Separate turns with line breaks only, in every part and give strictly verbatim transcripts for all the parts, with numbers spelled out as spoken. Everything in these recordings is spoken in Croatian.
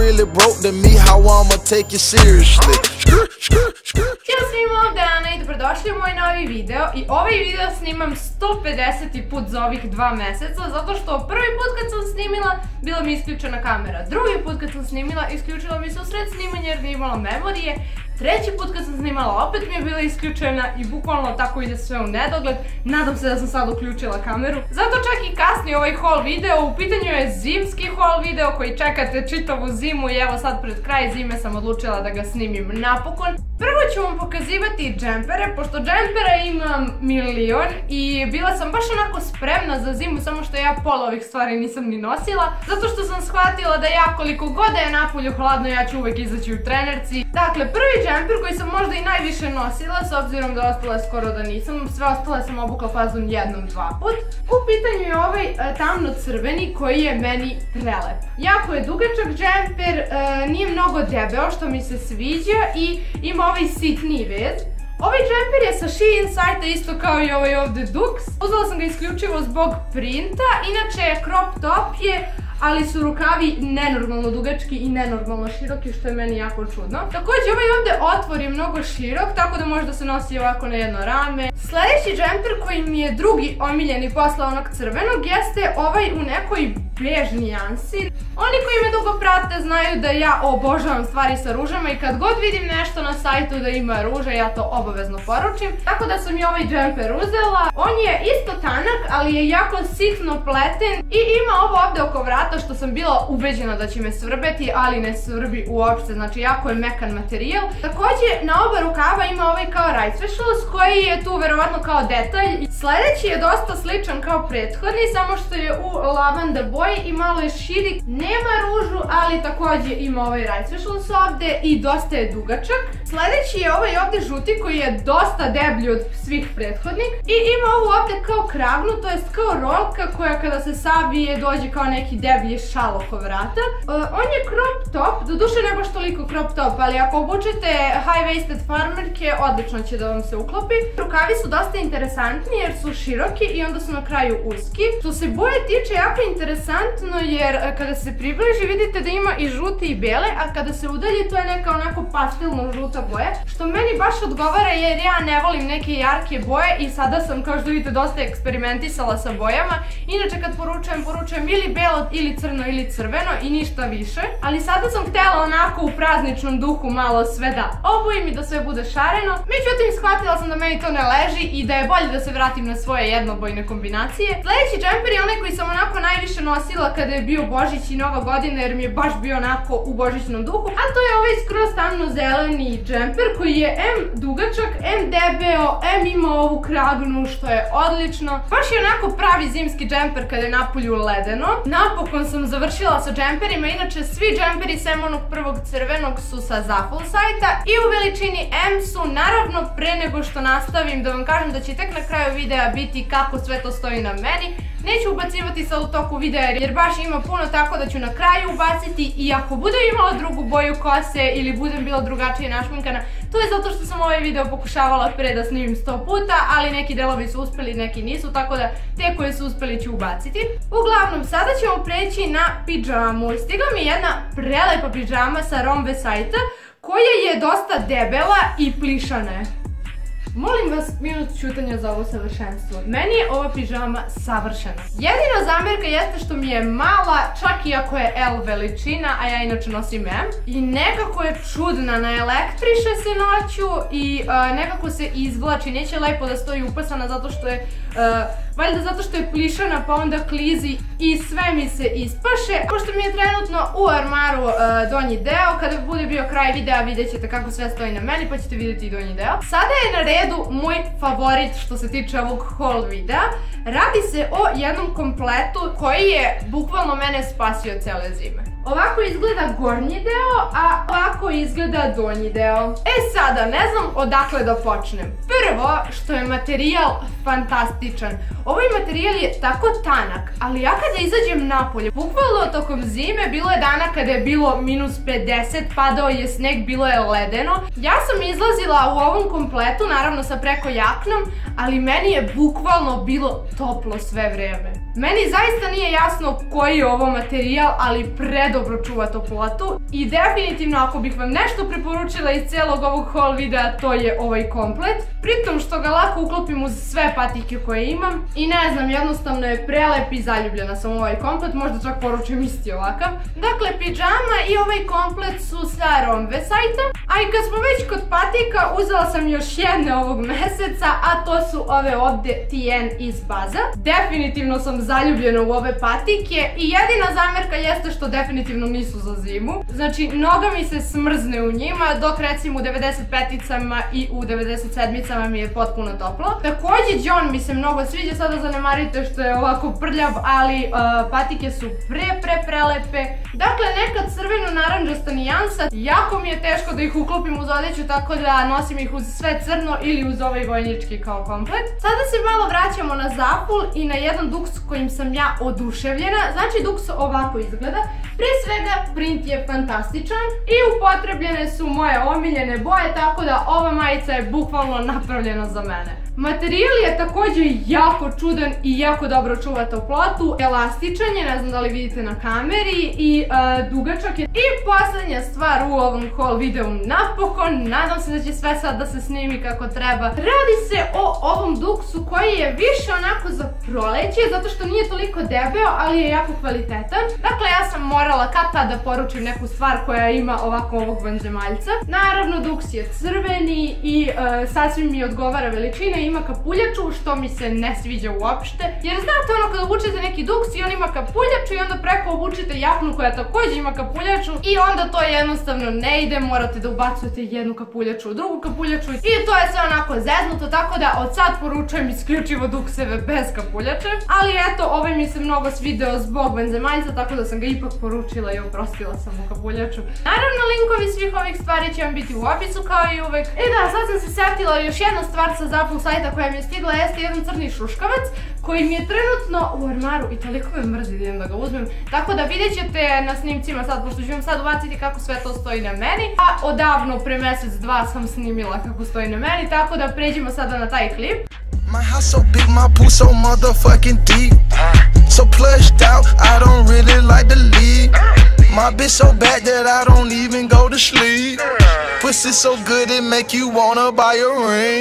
really broke to me, how I'ma take you seriously?
Ćao svima, ovdje je Ana i dobrodošli u moj novi video. I ovaj video snimam sto pedeseti put za ovih dva meseca, zato što prvi put kad sam snimila bila mi isključena kamera, drugi put kad sam snimila isključila mi se u sred snimanja jer nije imala memorije, treći put kad sam snimala opet mi je bila isključena i bukvalno tako ide sve u nedogled. Nadam se da sam sad uključila kameru. Zato čak i kasni ovaj haul video, u pitanju je zimski haul video koji čekate čitavu zimu i evo sad pred kraj zime sam odlučila da ga snimim napokon. Prvo ću vam pokazivati džempere, pošto džempera imam milion i bila sam baš onako spremna za zimu, samo što ja pola ovih stvari nisam ni nosila, zato što sam shvatila da ja koliko god da je napolju hladno ja ću uvek izaći u trenerci. Dakle, prvi džemper koji sam možda i najviše nosila, s obzirom da ostale skoro da nisam, sve ostale sam obukla fazom jednom, dva put. U pitanju je ovaj tamno crveni koji je meni prelep. Jako je dugačak džemper, nije mnogo debeo što mi se sviđa i ima ovaj sitniji vez. Ovaj džemper je sa Shein sajta isto kao i ovaj ovde Dux. Uzela sam ga isključivo zbog printa, inače crop top je, ali su rukavi nenormalno dugački i nenormalno široki, što je meni jako čudno. Također ovaj ovde otvor je mnogo širok, tako da može da se nosi ovako na jedno rame. Sljedeći džemper koji mi je drugi omiljeni posle onog crvenog jeste ovaj u nekoj bež nijansi. Oni koji me dugo prate znaju da ja obožavam stvari sa ružama i kad god vidim nešto na sajtu da ima ruže, ja to obavezno poručim. Tako da sam i ovaj džemper uzela. On je isto tanak, ali je jako sitno pleten i ima ovo ovde oko vrata što sam bila ubeđena da će me svrbeti, ali ne svrbi uopšte, znači jako je mekan materijal. Također na oba rukava ima ovaj kao rajcvešlos koji je tu verovatno kao detalj. Sljedeći je dosta sličan kao prethodni, samo što je u lavanda boji i malo je širi. Nema ružu, ali također ima ovaj rajcvešlos ovde i dosta je dugačak. Sljedeći je ovaj ovde žuti koji je dosta deblji od svih prethodnih i ima ovu ovde kao kragnu, to jest kao rolka koja kada se savije dođe kao neki deblji šal oko vrata. On je crop top, doduše ne baš toliko crop top, ali ako obučete high-waisted farmerke, odlično će da vam se uklopi. Rukavi su dosta interesantni jer su široki i onda su na kraju uski. Što se boje tiče, jako interesantno jer kada se približi vidite da ima i žute i bele, a kada se udalji to je neka onako pastelno žuta boja, što meni baš odgovara jer ja ne volim neke jarke boje i sada sam, kao što vidite, dosta eksperimentisala sa bojama. Inače kad poručujem, poručujem ili belo ili crno ili crveno i ništa više, ali sada sam htjela onako u prazničnom duhu malo sve da obojim i da sve bude šareno. Međutim, shvatila sam da meni to ne leži i da je bolje da se vratim na svoje jednobojne kombinacije. Sljedeći džemper je onaj koji sam onako najviše nosila kada je bio Božić i Nova godina jer mi je baš bio onako u božićnom duhu, a to je ovaj skroz tamno zeleni džemper koji je em dugačak, em debeo, em ima ovu kragnu što je odlično. Baš je onako pravi zimski džemper kada je napolju ledeno. Napokon sam završila sa džemperima, inače svi džemperi sem onog prvog crvenog su sa Zaful sajta i u veličini em su. Naravno, pre nego što nastavim da vam kažem da će tek na kraju videa biti kako sve to stoji na meni. Neću ubacivati sad u toku videa jer baš ima puno, tako da ću na kraju ubaciti i ako budem imala drugu boju kose ili budem bila drugačije našminkana, to je zato što sam ovaj video pokušavala pre da snimim sto puta, ali neki delovi su uspeli, neki nisu, tako da te koje su uspeli ću ubaciti. Uglavnom, sada ćemo preći na pidžamu. Stigla mi je jedna prelepa pidžama sa Romve sajta koja je dosta debela i plišana je. Molim vas minut ćutanja za ovo savršenstvo. Meni je ova pidžama savršena. Jedina zamjerka jeste što mi je mala, čak i ako je el veličina, a ja inače nosim em. I nekako je čudna, naelektriše se noću i nekako se izvlači. Neće lepo da stoji upasana zato što je, valjda zato što je plišana pa onda klizi i sve mi se ispaše. Pošto mi je trenutno u armaru donji deo, kada bude bio kraj videa vidjet ćete kako sve stoji na meni pa ćete vidjeti i donji deo. Sada je na redu moj favorit što se tiče ovog haul videa. Radi se o jednom kompletu koji je bukvalno mene spasio cele zime. Ovako izgleda gornji deo, a ovako izgleda donji deo. E sada, ne znam odakle da počnem. Prvo, što je materijal fantastičan. Ovaj materijal je tako tanak, ali ja kada izađem napolje, bukvalno tokom zime bilo je dana kada je bilo minus pedeset, padao je sneg, bilo je ledeno. Ja sam izlazila u ovom kompletu, naravno sa preko jaknom, ali meni je bukvalno bilo toplo sve vreme. Meni zaista nije jasno koji je ovo materijal, ali predobro čuva toplotu i definitivno ako bih vam nešto preporučila iz cijelog ovog haul videa, to je ovaj komplet. Pritom što ga lako uklopim uz sve patike koje imam i ne znam, jednostavno je prelep i zaljubljena sam u ovaj komplet, možda čak poručujem isti ovakav. Dakle, pidžama i ovaj komplet su sa Romve sajta, a i kad smo već kod patika, uzela sam još jedne ovog meseca, a to su ove ovdje T N iz baza. Definitivno sam zaljubljena u ove patike i jedina zamjerka jeste što definitivno nisu za zimu. Znači, noga mi se smrzne u njima, dok recimo u devedeset peticama i u devedeset sedmicama mi je potpuno toplo. Također, John mi se mnogo sviđa, sada zanemarite što je ovako prljav, ali uh, patike su pre, pre, prelepe. Dakle, neka crveno-naranđasta nijansa, jako mi je teško da ih uklopim uz odjeću, tako da nosim ih uz sve crno ili uz ovaj vojnički kao komplet. Sada se malo vraćamo na Zaful i na jedan duks kojim sam ja oduševljena. Znači, duks ovako izgleda. Prije svega, print je fantastičan i upotrebljene su moje omiljene boje, tako da ova majica je bukvalno napravljena za mene. Materijal je također jako čudan i jako dobro čuva toplotu, elastičan je, ne znam da li vidite na kameri, i uh, dugačak je. I posljednja stvar u ovom haul videu napokon, nadam se da će sve sad da se snimi kako treba. Radi se o ovom duksu koji je više onako za proleće, zato što nije toliko debeo, ali je jako kvalitetan. Dakle, ja sam morala kad tad da poručim neku stvar koja ima ovako ovog vanzemaljca. Naravno, duks je crveni i uh, sasvim mi odgovara veličina. Ima kapuljaču, što mi se ne sviđa uopšte, jer znate ono kada obučete neki duks i on ima kapuljaču i onda preko obučete jaknu koja također ima kapuljaču i onda to jednostavno ne ide, morate da ubacujete jednu kapuljaču u drugu kapuljaču i to je sve onako zeznuto, tako da od sad poručujem isključivo dukseve bez kapuljače, ali eto, ovaj mi se mnogo svideo zbog vanzemaljca, tako da sam ga ipak poručila i oprostila sam mu kapuljaču. Naravno, linkovi svih ovih stvari će vam biti u opisu kao i uvek. I da, sad sam se setila još jedna stvar sa Zaful sajta koja mi je stigla, jeste jedan crni šuškavac koji mi je trenutno u ormaru i toliko me mrzi da idem da ga uzmem, tako da vidjet ćete na snimcima sad, pošto ću vam sad ubaciti kako sve to stoji na meni, a odavno pre mjesec dva sam snimila kako stoji na meni, tako da pređemo sada na taj klip.
My house so big, my pool so motherfucking deep. So plushed out, I don't really like to leave. My bitch so bad that I don't even go to sleep. Pussy so good it make you wanna buy a ring.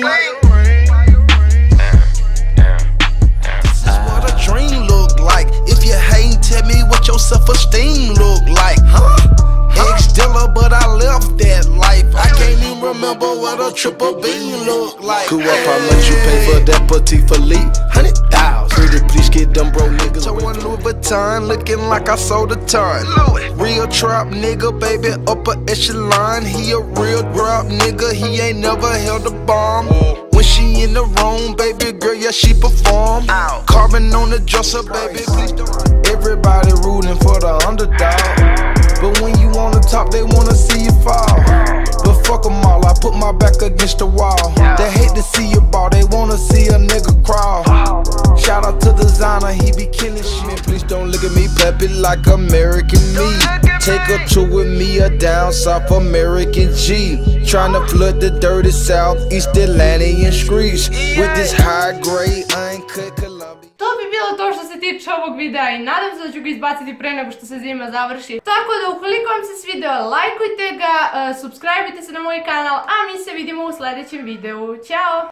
Dream look like. If you hatin', tell me what your self-esteem look like. Huh? Ex-dealer, but I left that life. I can't even remember what a triple beam look like. Cool up, how much you pay for that Petit Philippe? Hundred thousand. Pretty please get them bro niggas. So one Louis Vuitton, looking like I sold a ton. Real trap nigga, baby, upper echelon. He a real drop nigga, he ain't never held a bomb. When she in the room, baby girl, yeah, she perform. Carbon on the dresser, baby, please don't. Everybody rooting for the underdog, but when you on the top, they wanna see you fall. But fuck them all, I put my back against the wall. They hate to see you ball, they wanna see a nigga crawl. Shout out to the designer, he be killing shit. Please don't look at me, peppy like American me. Take a tour with me, a down South American G. Tryna flood the dirty South East Atlantean streets with this high grade uncut Columbia.
To bi bilo to što se tiče ovog videa i nadam se da ću ga izbaciti pre nego što se zima završi. Tako da ukoliko vam se svideo, lajkujte ga, subscribeite se na moj kanal, a mi se vidimo u sljedećem videu. Ćao!